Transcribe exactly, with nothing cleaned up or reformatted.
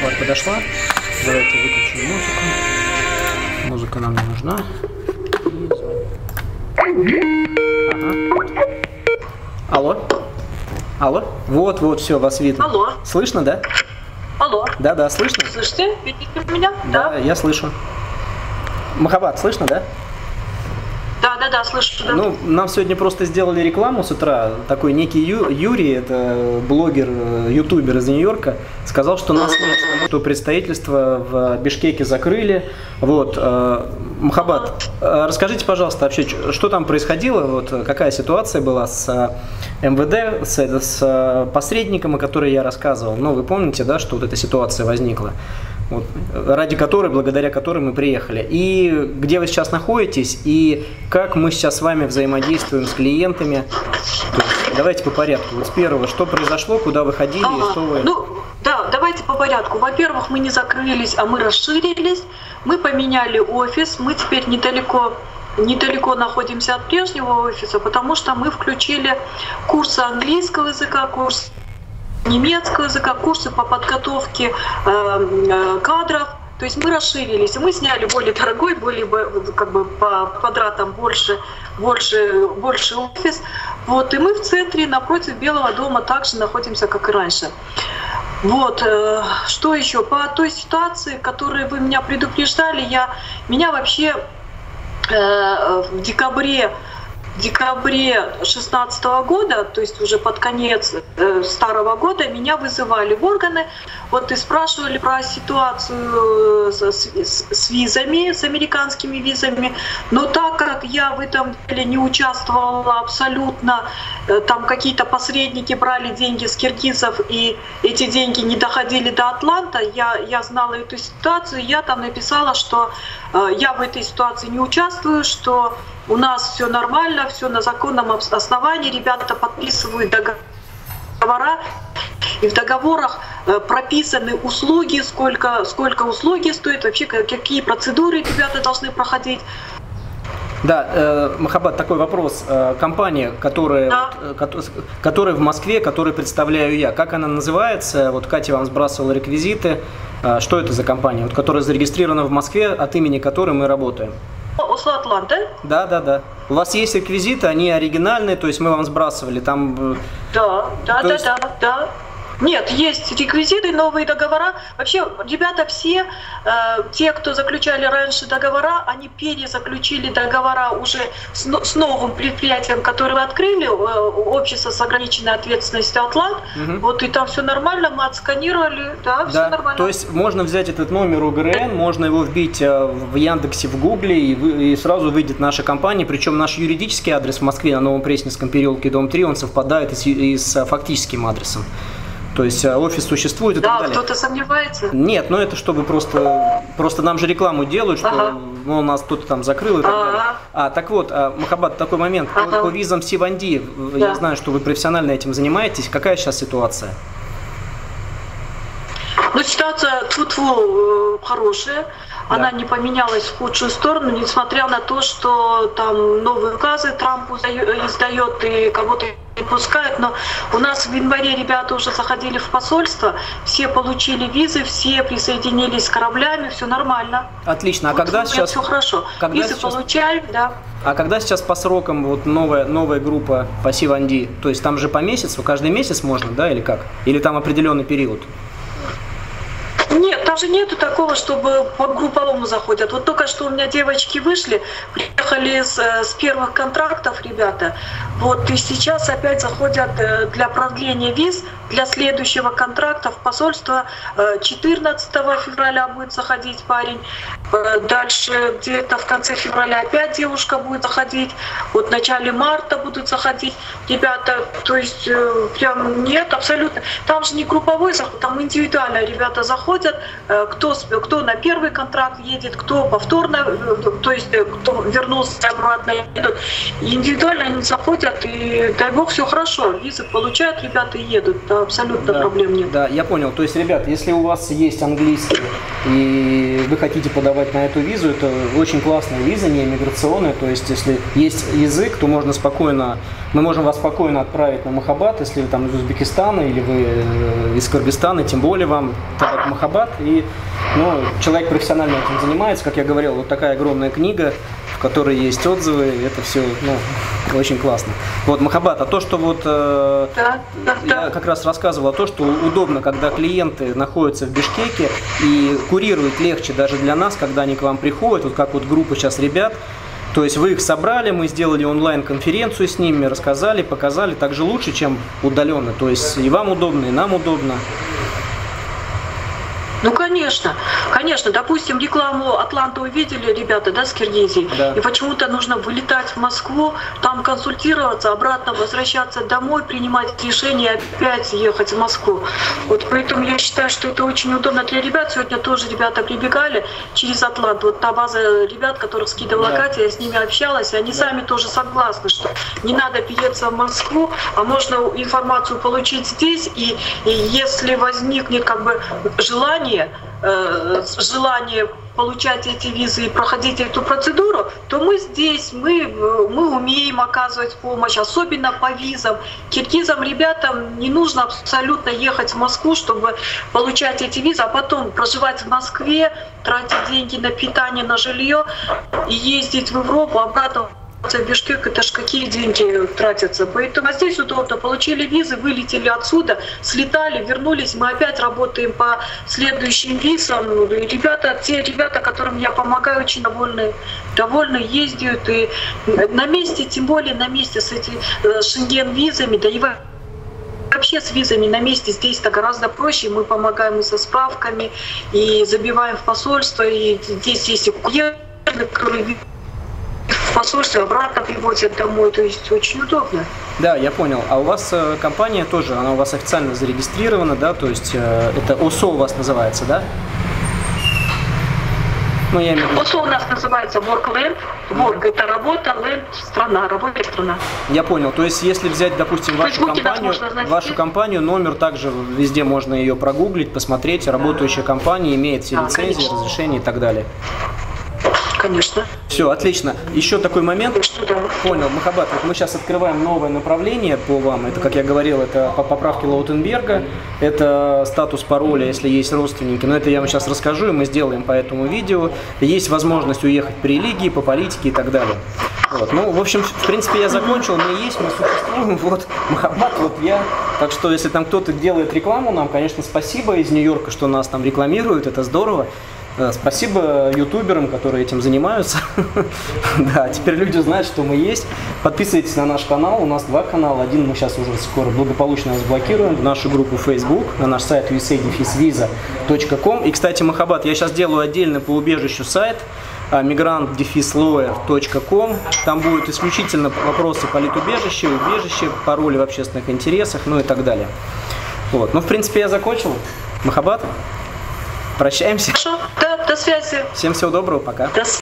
захват подошла. Давайте выключим музыку. Музыка нам не нужна. Ага. Алло. Алло. Вот, вот, все, вас видно. Алло. Слышно, да? Алло. Да, да, слышно? Слышите? Видите меня? Да, да, я слышу. Махаббат, слышно, да? Да, да, да, слышу. Да. Ну, нам сегодня просто сделали рекламу с утра. Такой некий Ю, Юрий, это блогер, ютубер из Нью-Йорка, сказал, что нас нет, что представительство в Бишкеке закрыли. Вот, Махаббат, расскажите, пожалуйста, вообще, что там происходило, вот, какая ситуация была с эм вэ дэ, с, с посредником, о которой я рассказывал. Ну, вы помните, да, что вот эта ситуация возникла? Вот, ради которой, благодаря которой мы приехали. И где вы сейчас находитесь, и как мы сейчас с вами взаимодействуем с клиентами. То есть, давайте по порядку. Вот с первого, что произошло, куда вы ходили, ага. и что вы... Ну, да, давайте по порядку. Во-первых, мы не закрылись, а мы расширились. Мы поменяли офис, мы теперь недалеко... Недалеко находимся от прежнего офиса, потому что мы включили курсы английского языка, курс немецкого языка, курсы по подготовке э, кадров. То есть мы расширились, и мы сняли более дорогой, более как бы по квадратам больше, больше, больше офис. Вот, и мы в центре, напротив Белого дома, также находимся, как и раньше. Вот, э, что еще? По той ситуации, которой вы меня предупреждали, я, меня вообще э, в декабре В декабре шестнадцатого года, то есть уже под конец э, старого года, меня вызывали в органы, вот и спрашивали про ситуацию с, с, с визами, с американскими визами. Но так как я в этом деле не участвовала абсолютно, э, там какие-то посредники брали деньги с киргизов, и эти деньги не доходили до Атланта, я, я знала эту ситуацию, я там написала, что э, я в этой ситуации не участвую, что у нас все нормально, все на законном основании, ребята подписывают договора, и в договорах прописаны услуги, сколько, сколько услуги стоит, вообще какие процедуры ребята должны проходить. Да, э, Махаббат, такой вопрос. Э, компания, которая, да. вот, которая в Москве, которую представляю я, как она называется? Вот Катя вам сбрасывала реквизиты. Э, что это за компания, вот, которая зарегистрирована в Москве, от имени которой мы работаем? Осло Атлант, да? Да, да, да. У вас есть реквизиты, они оригинальные, то есть мы вам сбрасывали там... Да, да, да, есть... да, да. Нет, есть реквизиты, новые договора. Вообще, ребята все, э, те, кто заключали раньше договора, они перезаключили договора уже с, с новым предприятием, которое открыли, э, общество с ограниченной ответственностью «Атлант». Угу. Вот и там все нормально, мы отсканировали, да, да, все нормально. То есть можно взять этот номер у гэ эр эн, можно его вбить в Яндексе, в Гугле, и, вы, и сразу выйдет наша компания. Причем наш юридический адрес в Москве на Новом Пресненском переулке, дом три, он совпадает и с, и с фактическим адресом. То есть офис существует и да, так далее. Да, кто-то сомневается? Нет, ну это чтобы просто, просто нам же рекламу делают, что ага. ну, у нас кто-то там закрыл и так ага. далее. А, так вот, Махаббат, такой момент, ага. по, по визам Сиванди, да. я знаю, что вы профессионально этим занимаетесь, какая сейчас ситуация? Ну, ситуация тьфу-тьфу хорошая. Да. Она не поменялась в худшую сторону, несмотря на то, что там новые указы Трамп издает и кого-то не пускает. Но у нас в январе ребята уже заходили в посольство, все получили визы, все присоединились с кораблями, все нормально. Отлично. А вот, когда сейчас? Все хорошо. Когда визы сейчас... получаем, да. А когда сейчас по срокам вот новая, новая группа по Сиванди? То есть там же по месяцу, каждый месяц можно, да, или как? Или там определенный период? Нет, там же нету такого, чтобы по групповому заходят. Вот только что у меня девочки вышли, приехали с, с первых контрактов ребята. Вот и сейчас опять заходят для продления виз, для следующего контракта в посольство. четырнадцатого февраля будет заходить парень. Дальше где-то в конце февраля опять девушка будет заходить. Вот в начале марта будут заходить ребята. То есть прям нет, абсолютно. Там же не групповой заход, там индивидуально ребята заходят. Кто, кто на первый контракт едет, кто повторно, то есть кто вернулся обратно, едут. И индивидуально они заходят, и дай бог, все хорошо. Визы получают, ребята едут. Да. абсолютно да, проблем нет. Да, я понял. То есть, ребят, если у вас есть английский и вы хотите подавать на эту визу, это очень классная виза, не иммиграционная. То есть, если есть язык, то можно спокойно, мы можем вас спокойно отправить на Махабад, если вы там из Узбекистана или вы из Кыргызстана, тем более вам тогда Махабад. И ну, человек профессионально этим занимается, как я говорил, вот такая огромная книга, в которой есть отзывы, это все ну, очень классно. Вот, Махабад, а то, что вот э, да, да, я да. как раз рассказывал, то, что удобно, когда клиенты находятся в Бишкеке, и курировать легче даже для нас, когда они к вам приходят, вот как вот группа сейчас ребят, то есть вы их собрали, мы сделали онлайн-конференцию с ними, рассказали, показали, так же лучше, чем удаленно, то есть и вам удобно, и нам удобно. Ну, конечно, конечно. Допустим, рекламу Атланты увидели ребята, да, с Киргизии, да. И почему-то нужно вылетать в Москву, там консультироваться, обратно возвращаться домой, принимать решение опять ехать в Москву. Вот поэтому я считаю, что это очень удобно для ребят. Сегодня тоже ребята прибегали через Атланту. Вот та база ребят, которых скидывала да. Катя, я с ними общалась, и они да. Сами тоже согласны, что не надо переться в Москву, а можно информацию получить здесь, и, и если возникнет как бы желание, желание получать эти визы и проходить эту процедуру, то мы здесь, мы, мы умеем оказывать помощь, особенно по визам. Киргизам, ребятам не нужно абсолютно ехать в Москву, чтобы получать эти визы, а потом проживать в Москве, тратить деньги на питание, на жилье и ездить в Европу, обратно в Бишкек, это ж какие деньги тратятся. Поэтому здесь удобно. Получили визы, вылетели отсюда, слетали, вернулись. Мы опять работаем по следующим визам. И ребята, те ребята, которым я помогаю, очень довольны, довольны ездят. И на месте, тем более на месте с этими шенген-визами, да и вообще с визами на месте здесь-то гораздо проще. Мы помогаем и со справками, и забиваем в посольство. И здесь есть и курьеры, которые в посольстве обратно привозят домой, то есть очень удобно. Да, я понял. А у вас э, компания тоже, она у вас официально зарегистрирована, да, то есть э, это ОСО у вас называется, да? Ну, я имею в виду... ОСО у нас называется WorkLand. Work – это работа, Land – страна, работа – страна. Я понял. То есть, если взять, допустим, вашу компанию, вашу компанию, номер также везде можно ее прогуглить, посмотреть, работающая компания, имеет все лицензии, конечно. Разрешения и так далее. Конечно. Все, отлично. Еще такой момент. Да. Понял, Махабад, вот мы сейчас открываем новое направление по вам. Это, как я говорил, это по поправке Лаутенберга. Это статус пароля, если есть родственники. Но это я вам сейчас расскажу, и мы сделаем по этому видео. Есть возможность уехать по религии, по политике и так далее. Вот. Ну, в общем, в принципе, я закончил. Мы есть, мы существуем. Вот, Махабад, вот я. Так что, если там кто-то делает рекламу нам, конечно, спасибо из Нью-Йорка, что нас там рекламируют. Это здорово. Спасибо ютуберам, которые этим занимаются. Да, теперь люди знают, что мы есть. Подписывайтесь на наш канал. У нас два канала. Один мы сейчас уже скоро благополучно разблокируем. В нашу группу Facebook, на наш сайт ю эс эй дефис виза точка ком. И, кстати, Махабад, я сейчас делаю отдельно по убежищу сайт мигрант дефис лоер точка ком. Там будут исключительно вопросы политубежища, убежища, пароли в общественных интересах, ну и так далее. Вот. Ну, в принципе, я закончил. Махабад. Прощаемся. Хорошо, да, до связи. Всем всего доброго, пока. До